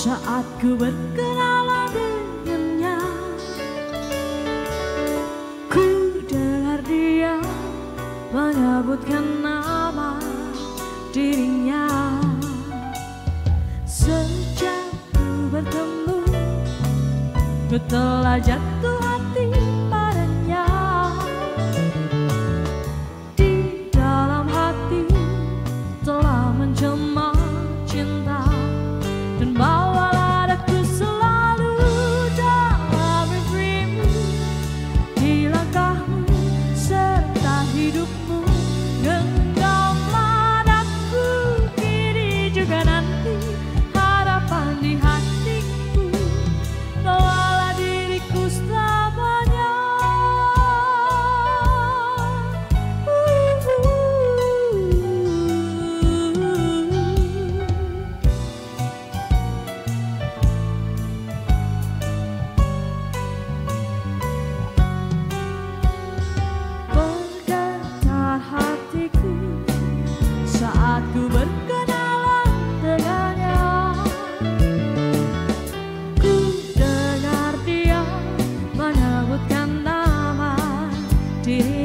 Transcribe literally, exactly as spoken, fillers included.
Saat ku berkenalan dengannya, ku dengar dia menyebutkan nama dirinya. Sejak ku bertemu, ku telah jatuh hati padanya. Di dalam hati telah menjelma cinta, dan bawalah aku selalu dalam mimpimu. Di langkahmu serta hidupmu, genggamlah aku kini juga nanti. Harapan di hatiku, bawalah diriku selamanya. Bergetar hatiku saat ku berkenalan dengannya. Ku dengar dia menyebutkan nama dirinya.